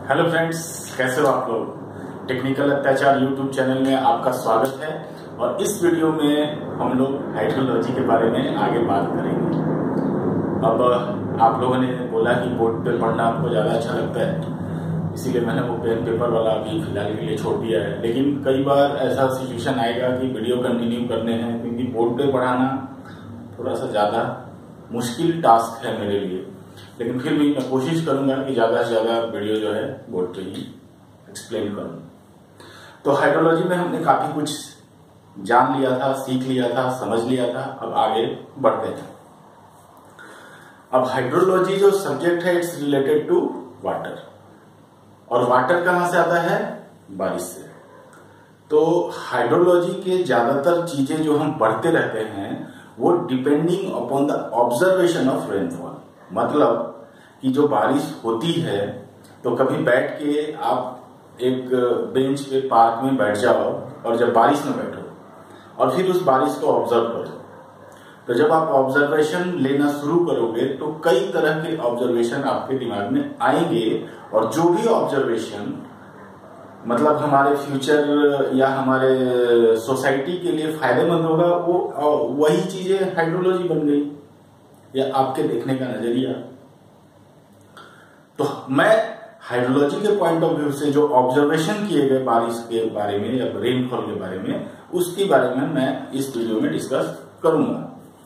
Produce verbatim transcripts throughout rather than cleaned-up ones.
Hello friends, कैसे हो आप लोग। टेक्निकल अत्याचार यूट्यूब चैनल में आपका स्वागत है और इस वीडियो में हम लोग हाइड्रोलॉजी के बारे में आगे बात करेंगे। अब आप लोगों ने बोला कि बोर्ड पे पढ़ना आपको ज़्यादा अच्छा लगता है, इसीलिए मैंने वो पेन पेपर वाला अभी फिलहाल के लिए छोड़ दिया है। लेकिन कई बार ऐसा सिचुएशन आएगा कि वीडियो कंटिन्यू करने हैं, क्योंकि बोर्ड पे पढ़ाना थोड़ा सा ज़्यादा मुश्किल टास्क है मेरे लिए। लेकिन फिर भी मैं कोशिश करूंगा कि ज्यादा से ज्यादा वीडियो जो है बोर्ड पे ही एक्सप्लेन करूं। तो हाइड्रोलॉजी में हमने काफी कुछ जान लिया था, सीख लिया था, समझ लिया था। अब आगे बढ़ते हैं। अब हाइड्रोलॉजी जो सब्जेक्ट है इट्स रिलेटेड टू वाटर, और वाटर कहां से आता है? बारिश से। तो हाइड्रोलॉजी के ज्यादातर चीजें जो हम पढ़ते रहते हैं वो depending upon the observation of rainfall. मतलब कि जो बारिश होती है तो कभी बैठ के आप एक बेंच पे पार्क में बैठ जाओ और जब बारिश में बैठो और फिर उस बारिश को ऑब्जर्व करो, तो जब आप ऑब्जर्वेशन लेना शुरू करोगे तो कई तरह के ऑब्जर्वेशन आपके दिमाग में आएंगे, और जो भी ऑब्जर्वेशन मतलब हमारे फ्यूचर या हमारे सोसाइटी के लिए फायदेमंद होगा, वो वही चीजें हाइड्रोलॉजी बन गई या आपके देखने का नजरिया। तो मैं हाइड्रोलॉजी के पॉइंट ऑफ व्यू से जो ऑब्जर्वेशन किए गए बारिश के बारे में या रेनफॉल के बारे में, उसके बारे में मैं इस वीडियो में डिस्कस करूंगा।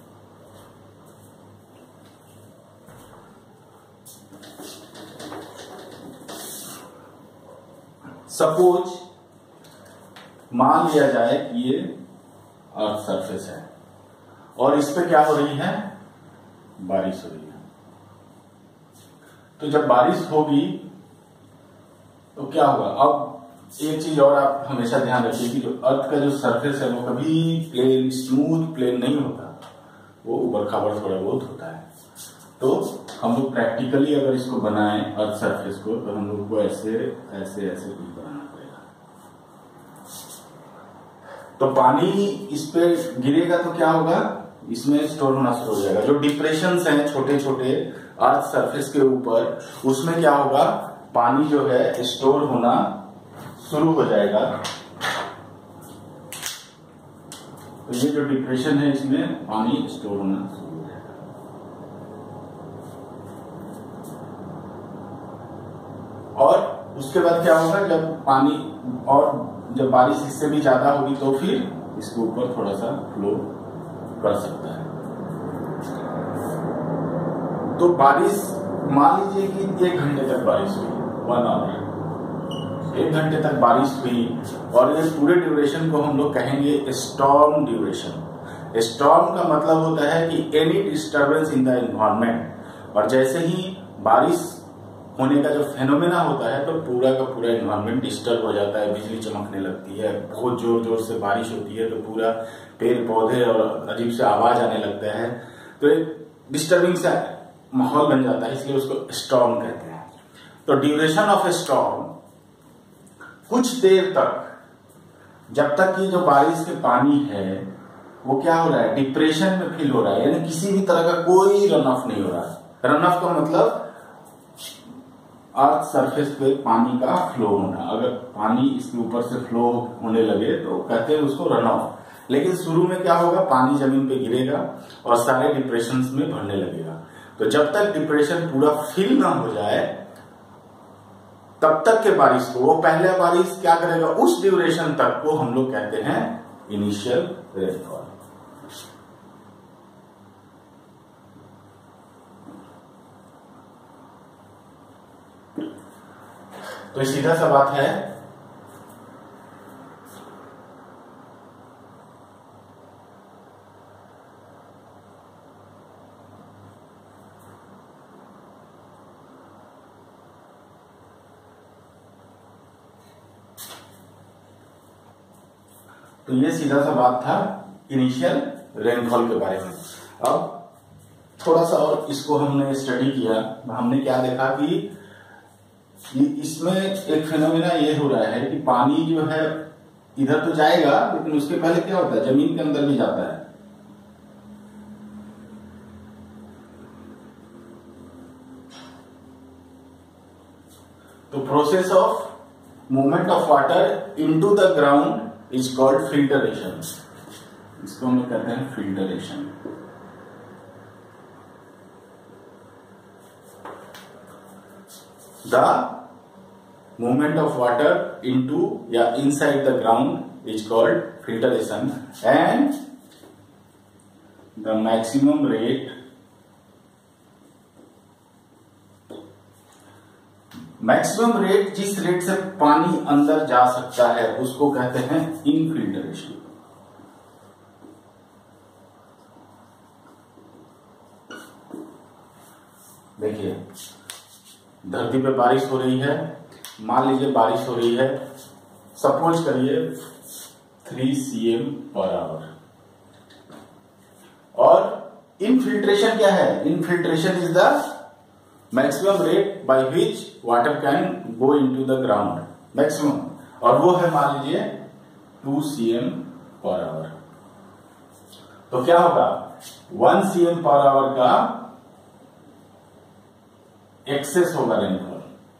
सपोज मान लिया जाए कि ये अर्थ सरफेस है और इस पे क्या हो रही है? बारिश हो रही है। तो जब बारिश होगी तो क्या होगा? अब एक चीज और आप हमेशा ध्यान रखिए कि जो अर्थ का जो सरफेस है वो कभी प्लेन स्मूथ प्लेन नहीं होता, वो उबड़ खाबड़ थोड़ा बहुत होता है। तो हम लोग प्रैक्टिकली अगर इसको बनाएं अर्थ सरफेस को, तो हम लोग को ऐसे ऐसे ऐसे कुछ बनाना पड़ेगा। तो पानी इस पे गिरेगा तो क्या होगा? इसमें स्टोर होना शुरू हो जाएगा। जो डिप्रेशंस हैं छोटे छोटे अर्थ सरफेस के ऊपर, उसमें क्या होगा? पानी जो है स्टोर होना शुरू हो जाएगा। तो ये जो डिप्रेशन है इसमें पानी स्टोर होना शुरू हो जाएगा। और उसके बाद क्या होगा? जब पानी और जब बारिश इससे भी ज्यादा होगी तो फिर इसके ऊपर थोड़ा सा फ्लो कर सकता है। तो बारिश मान लीजिए कि एक घंटे तक बारिश हुई, वन आवर, एक घंटे तक बारिश हुई, और ये पूरे ड्यूरेशन को हम लोग कहेंगे स्टॉर्म ड्यूरेशन। स्टॉर्म का मतलब होता है कि any disturbance in the environment. और जैसे ही बारिश होने का जो फेनोमेना होता है तो पूरा का पूरा एनवायरमेंट डिस्टर्ब हो जाता है, बिजली चमकने लगती है, बहुत जोर जोर से बारिश होती है तो पूरा पेड़ पौधे और अजीब से आवाज आने लगता है, तो एक डिस्टर्बिंग सा माहौल बन जाता है, इसलिए उसको स्टॉर्म कहते हैं। तो ड्यूरेशन ऑफ ए स्टॉर्म कुछ देर तक, जब तक कि जो बारिश के पानी है वो क्या हो रहा है? डिप्रेशन में फील हो रहा है, यानी किसी भी तरह का कोई रन ऑफ नहीं हो रहा। रन ऑफ का मतलब अर्थ सरफेस पे पानी का फ्लो होना। अगर पानी इसके ऊपर से फ्लो होने लगे तो कहते हैं उसको रन ऑफ। लेकिन शुरू में क्या होगा? पानी जमीन पे गिरेगा और सारे डिप्रेशन में भरने लगेगा। तो जब तक डिप्रेशन पूरा फिल ना हो जाए तब तक के बारिश को, वो पहले बारिश क्या करेगा? उस ड्यूरेशन तक को हम लोग कहते हैं इनिशियल रेनफॉल। तो सीधा सा बात है, तो ये सीधा सा बात था इनिशियल रेनफॉल के बारे में। अब थोड़ा सा और इसको हमने स्टडी किया, हमने क्या देखा कि इसमें एक फिनोमेना ये हो रहा है कि पानी जो है इधर तो जाएगा, लेकिन उसके पहले क्या होता है? जमीन के अंदर भी जाता है। तो process of movement of water into the ground is called filtration. इसको हम लोग कहते हैं filtration. The movement of water into या inside the ground is called filtration and the maximum rate maximum rate जिस रेट से पानी अंदर जा सकता है उसको कहते हैं इनफिल्ट्रेशन। देखिए धरती पे बारिश हो रही है, मान लीजिए बारिश हो रही है, सपोज करिए three C M per hour. और इनफिल्ट्रेशन क्या है? Infiltration is the maximum rate by which water can go into the ground, maximum, और वो है मान लीजिए two C M per hour. तो क्या होगा? One C M per hour का एक्सेस होगा रेनफॉल।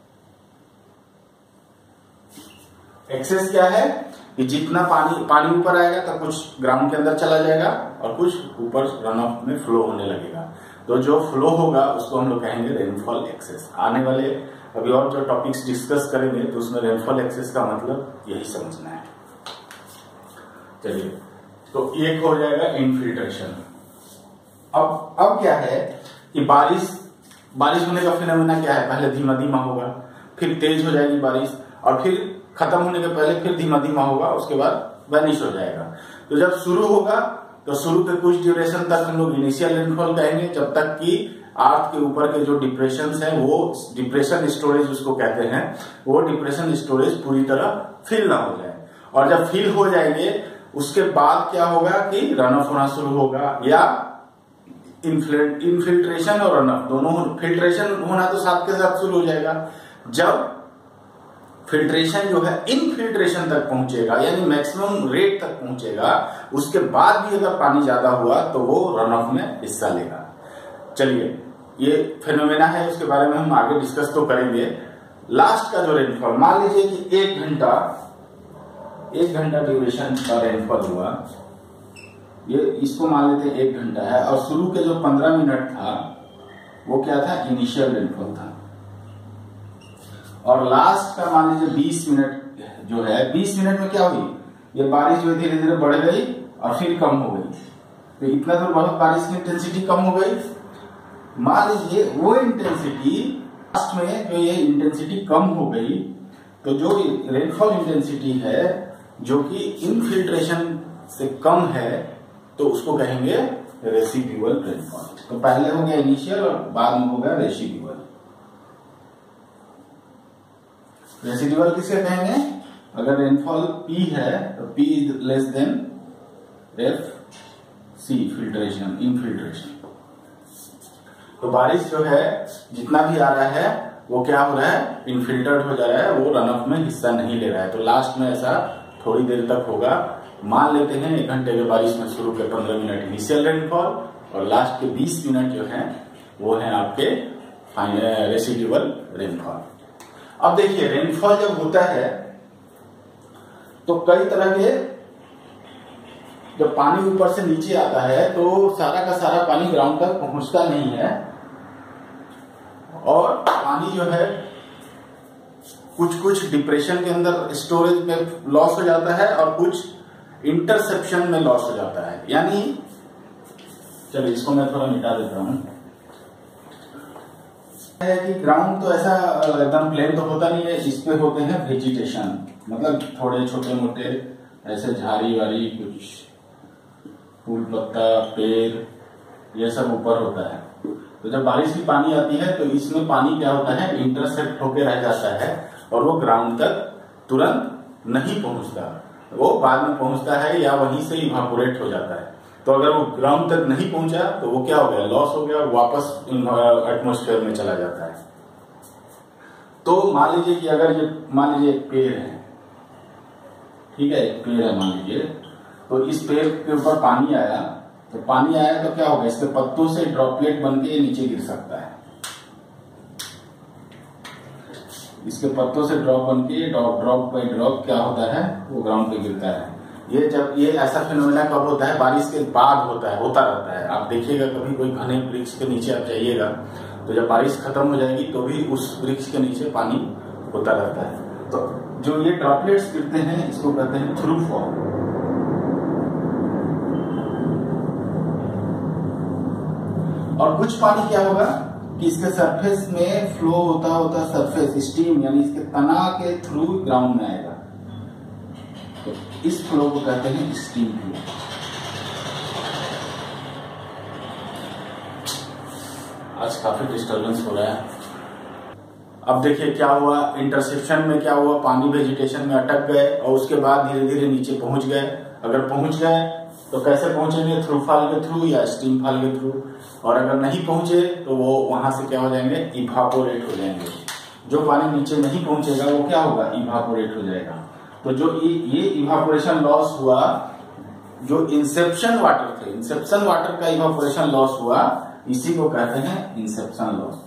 एक्सेस क्या है कि जितना पानी पानी ऊपर आएगा तो कुछ ग्राउंड के अंदर चला जाएगा और कुछ ऊपर रन ऑफ में फ्लो होने लगेगा। तो जो फ्लो होगा उसको हम लोग कहेंगे रेनफॉल एक्सेस। आने वाले अभी और जो टॉपिक्स डिस्कस करेंगे तो उसमें रेनफॉल एक्सेस का मतलब यही समझना है। चलिए, तो एक हो जाएगा इनफिल्ट्रेशन। अब अब क्या है कि बारिश बारिश होने का फिनोमेना क्या है? पहले धीमा धीमा होगा, फिर तेज हो जाएगी बारिश, और फिर खत्म होने के पहले फिर धीमा धीमा होगा, उसके बाद वैनिश हो जाएगा। तो जब शुरू होगा तो शुरू के कुछ ड्यूरेशन तक हम लोग इनिशियल रेनफॉल कहेंगे, जब तक कि अर्थ के ऊपर के जो डिप्रेशन है वो डिप्रेशन स्टोरेज उसको कहते हैं, वो डिप्रेशन स्टोरेज पूरी तरह फिल ना हो जाए। और जब फिल हो जाएंगे उसके बाद क्या होगा कि रन ऑफ होना शुरू होगा, या इनफिल्ट्रेशन और रन ऑफ दोनों। फिल्ट्रेशन होना तो साथ के साथ शुरू हो जाएगा। जब फिल्ट्रेशन जो है इनफिल्ट्रेशन तक पहुंचेगा यानी मैक्सिमम रेट तक पहुंचेगा, उसके बाद भी अगर पानी ज्यादा हुआ तो वो रन ऑफ में हिस्सा लेगा। चलिए, ये फेनोमेना है, उसके बारे में हम आगे डिस्कस तो करेंगे। लास्ट का जो रेनफॉल, मान लीजिए कि एक घंटा एक घंटा ड्यूरेशन का रेनफॉल हुआ, ये इसको मान लेते हैं एक घंटा है, और शुरू के जो पंद्रह मिनट था वो क्या था? इनिशियल रेनफॉल था। और लास्ट का मान लीजिए बीस मिनट जो है, बीस मिनट में क्या हुई? ये बारिश जो धीरे धीरे बढ़ गई और फिर कम हो गई। तो इतना तो बहुत बारिश की इंटेंसिटी कम हो गई। मान लीजिए वो इंटेंसिटी लास्ट में जो ये इंटेंसिटी कम हो गई, तो जो रेनफॉल इंटेंसिटी है जो कि इनफिल्ट्रेशन से कम है तो उसको कहेंगे रेसिड्यूअल रेनफॉल। तो पहले हो गया इनिशियल और बाद में हो गया रेसिड्यूअल। रेसिड्यूअल किसे कहेंगे? अगर रेनफॉल P है तो P is less than F C, filtration, infiltration. तो बारिश जो है जितना भी आ रहा है वो क्या हो रहा है? इनफिल्टर्ड हो जा रहा है, वो रन ऑफ में हिस्सा नहीं ले रहा है। तो लास्ट में ऐसा थोड़ी देर तक होगा। मान लेते हैं एक घंटे के बारिश में शुरू के पंद्रह मिनट इनिशियल रेनफॉल और लास्ट के बीस मिनट जो हैं वो हैं आपके रेसिड्यूअल रेनफॉल। अब देखिए, रेनफॉल जब होता है तो कई तरह के, जब पानी ऊपर से नीचे आता है तो सारा का सारा पानी ग्राउंड तक पहुंचता नहीं है, और पानी जो है कुछ कुछ डिप्रेशन के अंदर स्टोरेज में लॉस हो जाता है और कुछ इंटरसेप्शन में लॉस हो जाता है। यानी चलिए इसको मैं थोड़ा मिटा देता हूं। है कि ग्राउंड तो ऐसा एकदम प्लेन तो होता नहीं है, इस पे होते हैं वेजिटेशन, मतलब थोड़े छोटे मोटे ऐसे झाड़ी वाड़ी, कुछ फूल पत्ता, पेड़, ये सब ऊपर होता है। तो जब बारिश की पानी आती है तो इसमें पानी क्या होता है? इंटरसेप्ट होके रह जाता है और वो ग्राउंड तक तुरंत नहीं पहुंचता, वो बाद में पहुंचता है या वहीं से इवापोरेट हो जाता है। तो अगर वो ग्राउंड तक नहीं पहुंचा तो वो क्या हो गया? लॉस हो गया, वापस एटमॉस्फेयर में चला जाता है। तो मान लीजिए कि अगर ये मान लीजिए एक पेड़ है, ठीक है, एक पेड़ है मान लीजिए, तो इस पेड़ के ऊपर पानी आया, तो पानी आया तो क्या होगा? इसके पत्तों से ड्रॉपलेट बन के नीचे गिर सकता है। इसके पत्तों से ड्रॉप बन के ड्रॉप ड्रॉप बाई ड्रॉप क्या होता है, वो ग्राउंड पे गिरता है। ये जब ये ऐसा फिनोमेना कब होता है, बारिश के बाद होता है, होता रहता है। आप देखिएगा कभी कोई घने वृक्ष के नीचे आप जाइएगा तो जब बारिश खत्म हो जाएगी तो भी उस वृक्ष के नीचे पानी होता रहता है। तो जो ये ड्रॉपलेट्स गिरते हैं इसको कहते हैं थ्रू फॉल। और कुछ पानी क्या होगा कि इसके सरफेस में फ्लो होता होता सरफेस स्टीम यानी इसके तना के थ्रू ग्राउंड में आएगा, तो इस फ्लो को कहते हैं स्टीम फ्लो। आज काफी डिस्टर्बेंस हो रहा है। अब देखिए क्या हुआ, इंटरसेप्शन में क्या हुआ, पानी वेजिटेशन में अटक गए और उसके बाद धीरे धीरे नीचे पहुंच गए। अगर पहुंच गए तो कैसे पहुंचेंगे, थ्रू फॉल के थ्रू या स्टीम फॉल के थ्रू। और अगर नहीं पहुंचे तो वो वहां से क्या हो जाएंगे, इवापोरेट हो जाएंगे। जो पानी नीचे नहीं पहुंचेगा वो क्या होगा, इवापोरेट हो जाएगा। तो जो ये इवापोरेशन लॉस हुआ, जो इंसेप्शन वाटर थे, इंसेप्शन वाटर का इवापोरेशन लॉस हुआ, इसी को कहते हैं इंसेप्शन लॉस।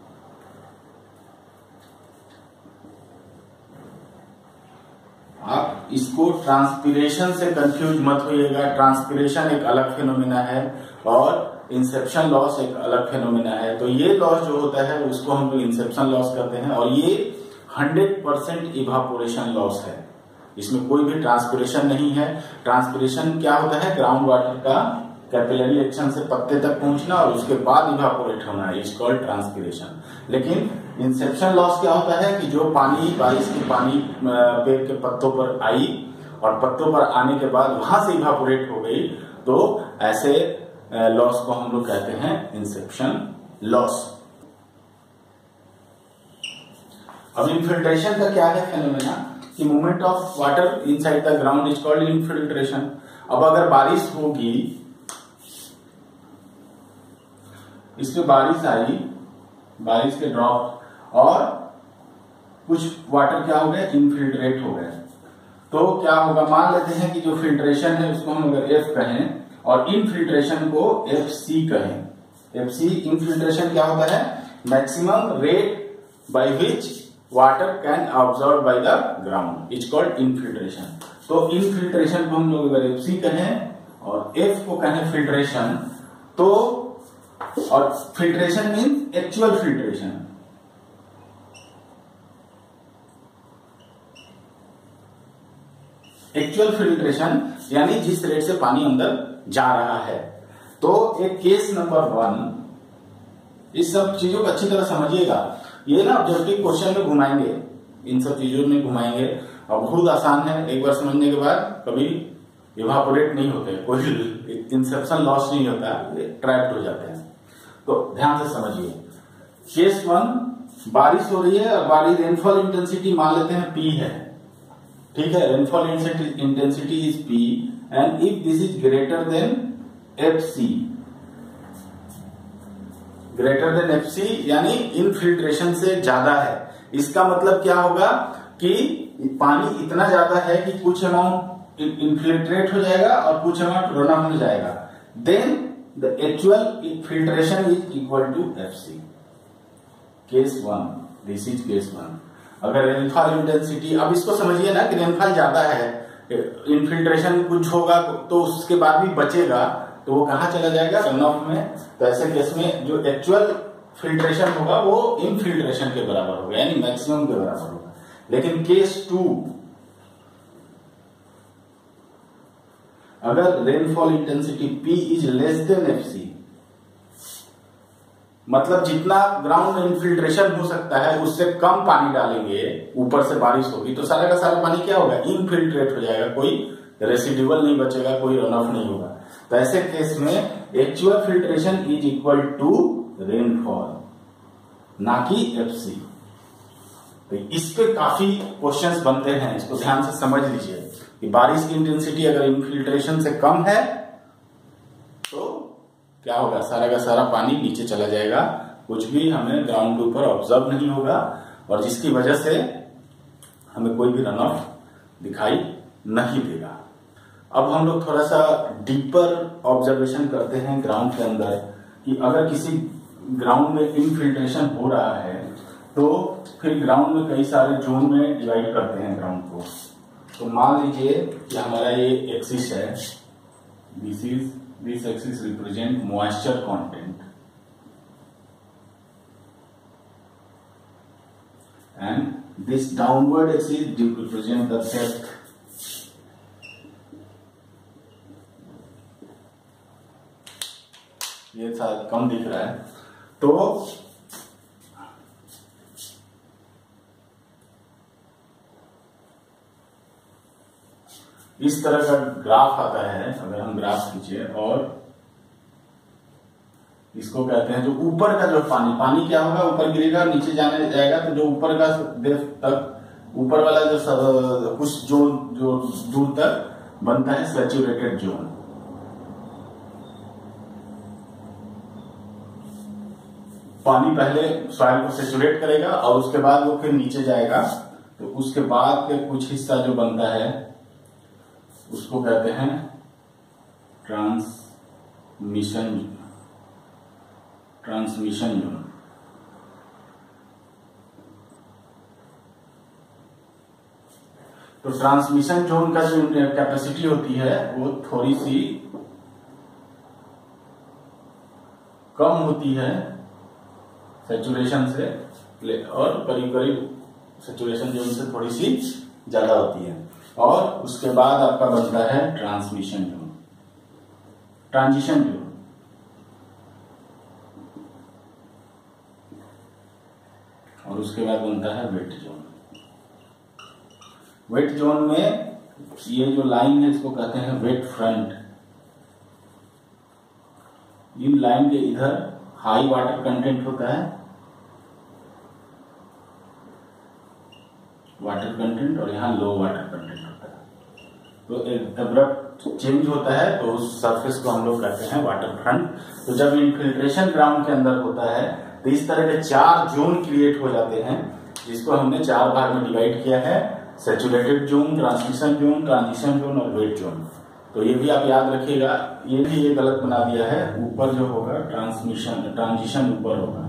आप इसको ट्रांसपिरेशन से कंफ्यूज मत होइएगा। ट्रांसपिरेशन एक अलग फिनोमिना है और इंसेप्शन लॉस एक अलग फिनोमिना है। तो ये लॉस जो होता है उसको हम लोग इंसेप्शन लॉस करते हैं और ये हंड्रेड परसेंट इवापोरेशन लॉस है, इसमें कोई भी ट्रांसपिरेशन नहीं है। ट्रांसपिरेशन क्या होता है, ग्राउंड वाटर का कैपिलरी एक्शन से पत्ते तक पहुंचना और उसके बाद इवापोरेट होना, इज कॉल्ड ट्रांसपिरेशन। लेकिन इंसेप्शन लॉस क्या होता है कि जो पानी बारिश की पानी पेड़ के पत्तों पर आई और पत्तों पर आने के बाद वहां से इवापोरेट हो गई, तो ऐसे लॉस को हम लोग कहते हैं इंसेप्शन लॉस। अब इनफिल्ट्रेशन का क्या है फेनोमेना कि movement of water inside the ground is called infiltration. अब अगर बारिश होगी, इसमें बारिश आई, बारिश के ड्रॉप और कुछ वाटर क्या हो गए, इनफिल्ट्रेट हो गए, तो क्या होगा, मान लेते हैं कि जो फिल्ट्रेशन है उसको हम अगर एफ कहें और इनफिल्ट्रेशन को एफ सी कहें। एफ सी इनफिल्ट्रेशन क्या होता है, maximum rate by which water can absorb by the ground is called infiltration. तो इनफिल्ट्रेशन को हम लोग अगर एफ सी कहें और एफ को कहें फिल्ट्रेशन, तो और filtration means actual filtration. Actual filtration यानी जिस रेट से पानी अंदर जा रहा है। तो एक केस नंबर वन, इस सब चीजों को अच्छी तरह समझिएगा। ये ना ऑब्जेक्टिव क्वेश्चन में घुमाएंगे, इन सब चीजों में घुमाएंगे और बहुत आसान है। एक बार समझने के बाद कभी इवापोरेट नहीं होते, कोई इंसेप्शन लॉस नहीं होता, ट्रैप्ड हो जाते हैं। तो ध्यान से समझिए। केस वन, बारिश हो रही है और बारिश रेनफॉल इंटेंसिटी मान लेते हैं पी है, ठीक है। Rainfall intensity is P and if this is greater than F C, greater than F C यानी इनफिल्ट्रेशन से ज्यादा है। इसका मतलब क्या होगा कि पानी इतना ज्यादा है कि कुछ अमाउंट इनफिल्ट्रेट हो जाएगा और कुछ अमाउंट रन ऑफ हो जाएगा, then the actual filtration is equal to F C. Case one, this is case one. अगर रेनफॉल इंटेंसिटी, अब इसको समझिए ना कि रेनफॉल ज्यादा है, इनफिल्ट्रेशन कुछ होगा तो उसके बाद भी बचेगा, तो वो कहां चला जाएगा, रन ऑफ में। तो ऐसे केस में जो एक्चुअल फिल्ट्रेशन होगा वो इनफिल्ट्रेशन के बराबर होगा, यानी मैक्सिमम के बराबर होगा। लेकिन केस टू, अगर rainfall intensity P is less than F C, मतलब जितना ग्राउंड में इनफिल्ट्रेशन हो सकता है उससे कम पानी डालेंगे, ऊपर से बारिश होगी तो सारा का सारा पानी क्या होगा, इनफिल्ट्रेट हो जाएगा, कोई रेसिड्यूअल नहीं बचेगा, कोई रन ऑफ नहीं होगा। तो ऐसे केस में actual filtration is equal to rainfall, ना कि एफ सी। तो इस पे काफी क्वेश्चंस बनते हैं, इसको ध्यान से समझ लीजिए कि बारिश की इंटेंसिटी अगर इनफिल्ट्रेशन से कम है तो क्या होगा, सारा का सारा पानी नीचे चला जाएगा, कुछ भी हमें ग्राउंड के ऊपर ऑब्जर्व नहीं होगा और जिसकी वजह से हमें कोई भी रन ऑफ दिखाई नहीं देगा। अब हम लोग थोड़ा सा डीपर ऑब्जर्वेशन करते हैं ग्राउंड के अंदर कि अगर किसी ग्राउंड में इनफिल्ट्रेशन हो रहा है तो फिर ग्राउंड में कई सारे जोन में डिवाइड करते हैं ग्राउंड को। तो मान लीजिए कि हमारा ये एक्सिस है, this is this axis represent moisture content and this downward axis represent the depth. ये शायद कम दिख रहा है। तो इस तरह का ग्राफ आता है, अगर हम ग्राफ खींचे और इसको कहते हैं जो ऊपर का जो पानी पानी क्या होगा, ऊपर गिरेगा नीचे जाने जाएगा, तो जो ऊपर का डेप्थ तक ऊपर वाला जो कुछ जोन जो दूर तक बनता है सैचुरेटेड जोन। पानी पहले सॉइल को सैचुरेट करेगा और उसके बाद वो फिर नीचे जाएगा, तो उसके बाद के कुछ हिस्सा जो बनता है उसको कहते हैं ट्रांसमिशन ट्रांसमिशन जोन। तो ट्रांसमिशन जोन का जो कैपेसिटी होती है वो थोड़ी सी कम होती है सैचुरेशन से, और करीब करीब सैचुरेशन जोन से थोड़ी सी ज्यादा होती है। और उसके बाद आपका बनता है ट्रांसमिशन जोन, ट्रांजिशन जोन। और उसके बाद बनता है वेट जोन। वेट जोन में ये जो लाइन है इसको कहते हैं वेट फ्रंट। इन लाइन के इधर हाई वाटर कंटेंट होता है, वाटर कंटेंट, और यहाँ लो वाटर कंटेंट होता है। तो एक अब्रप्ट चेंज होता है, तो उस सरफेस को हम लोग कहते हैं वाटर फ्रंट। तो जब इनफिल्ट्रेशन ग्राउंड के अंदर होता है तो इस तरह के चार जोन क्रिएट हो जाते हैं, जिसको हमने चार भाग में डिवाइड किया है, saturated zone, transmission zone, transition zone और वेट जोन। तो ये भी आप याद रखिएगा, ये भी ये गलत बना दिया है, ऊपर जो होगा ट्रांसमिशन ट्रांजिशन ऊपर होगा।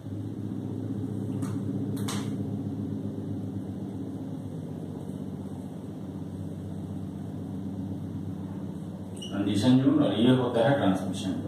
ट्रांजिशन जोन और ये होता है ट्रांसमिशन जोन।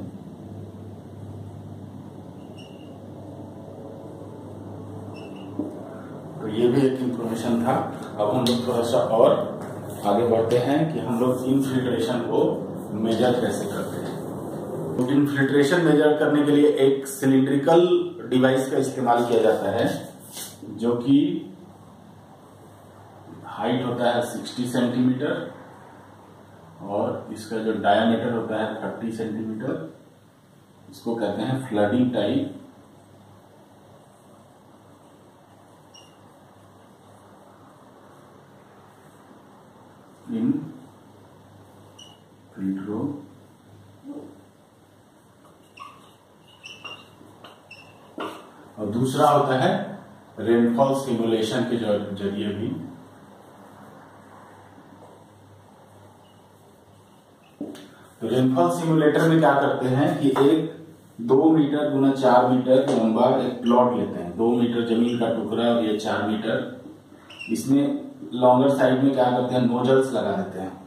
तो ये भी एक इंफॉर्मेशन था। अब हम लोग थोड़ा सा और आगे बढ़ते हैं कि हम लोग इनफिल्ट्रेशन को मेजर कैसे करते हैं। तो इनफिल्ट्रेशन मेजर करने के लिए एक सिलिंड्रिकल डिवाइस का इस्तेमाल किया जाता है, जो कि हाइट होता है साठ सेंटीमीटर और इसका जो डायमीटर होता है तीस सेंटीमीटर। इसको कहते हैं फ्लडिंग टाइप इन फिल्ट्रो और दूसरा होता है रेनफॉल सिमुलेशन के जरिए भी। तो रेनफॉल सिमुलेटर में क्या करते हैं कि एक दो मीटर गुना चार मीटर लंबा एक प्लॉट लेते हैं, दो मीटर जमीन का टुकड़ा और ये चार मीटर। इसमें लॉन्गर साइड में क्या करते हैं, नोजल्स लगा देते हैं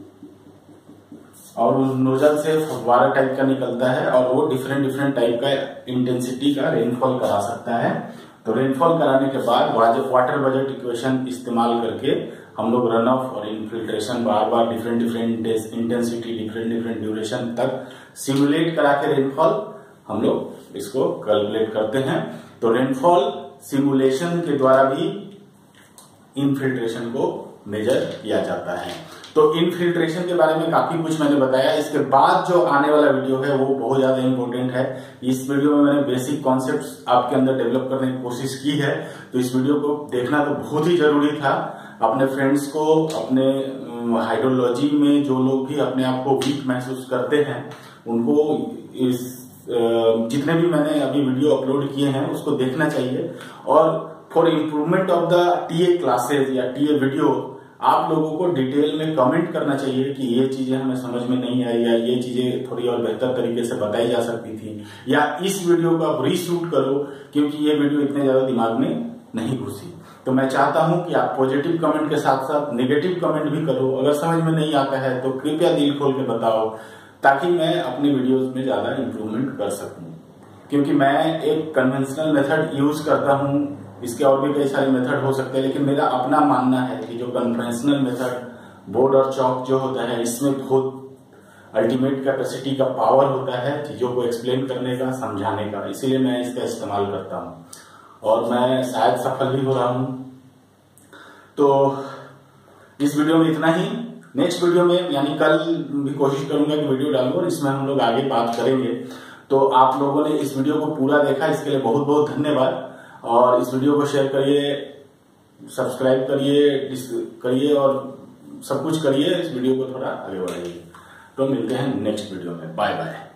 और उस नोजल से फव्वारा टाइप का निकलता है और वो डिफरेंट डिफरेंट टाइप का इंटेंसिटी का रेनफॉल करा सकता है। तो रेनफॉल कराने के बाद वाटर बजट इक्वेशन इस्तेमाल करके हम लोग रन ऑफ और इनफिल्ट्रेशन बार बार different different intensity different different duration तक सिमुलेट करा के रेनफॉल हम लोग इसको कैलकुलेट करते हैं। तो रेनफॉल सिमुलेशन के द्वारा भी इनफिल्ट्रेशन को मेजर किया जाता है। तो इनफिल्ट्रेशन के बारे में काफी कुछ मैंने बताया। इसके बाद जो आने वाला वीडियो है वो बहुत ज्यादा इंपॉर्टेंट है। इस वीडियो में मैंने बेसिक कॉन्सेप्ट्स आपके अंदर डेवलप करने की कोशिश की है, तो इस वीडियो को देखना तो बहुत ही जरूरी था। अपने फ्रेंड्स को, अपने हाइड्रोलॉजी में जो लोग भी अपने आप को वीक महसूस करते हैं, उनको इस जितने भी मैंने अभी वीडियो अपलोड किए हैं उसको देखना चाहिए। और for improvement of the TA classes या टीए वीडियो आप लोगों को डिटेल में कमेंट करना चाहिए कि ये चीजें हमें समझ में नहीं आई या ये चीजें थोड़ी और बेहतर तरीके से बताई जा सकती थी, या इस वीडियो को आप रीशूट करो क्योंकि ये वीडियो इतने ज्यादा दिमाग में नहीं घुसी। तो मैं चाहता हूं कि आप पॉजिटिव कमेंट के साथ साथ नेगेटिव कमेंट भी करो। अगर समझ में नहीं आता है तो कृपया दिल खोल के बताओ, ताकि मैं अपनी वीडियोस में ज्यादा इंप्रूवमेंट कर सकूं। क्योंकि मैं एक कन्वेंशनल मेथड यूज करता हूं, इसके और भी कई सारे मेथड हो सकते हैं, लेकिन मेरा अपना मानना है कि जो कन्वेंशनल मेथड बोर्ड और चौक जो होता है, इसमें बहुत अल्टीमेट कैपेसिटी का पावर होता है चीजों को एक्सप्लेन करने का, समझाने का। इसीलिए मैं इसका इस्तेमाल करता हूं और मैं शायद सफल भी हो रहा हूं। तो इस वीडियो में इतना ही। नेक्स्ट वीडियो में यानी कल भी कोशिश करूंगा कि वीडियो डालूं और इसमें हम लोग आगे बात करेंगे। तो आप लोगों ने इस वीडियो को पूरा देखा, इसके लिए बहुत बहुत धन्यवाद। और इस वीडियो को शेयर करिए, सब्सक्राइब करिए करिए और सब कुछ करिए, इस वीडियो को थोड़ा आगे बढ़ाइए। तो मिलते हैं नेक्स्ट वीडियो में। Bye bye.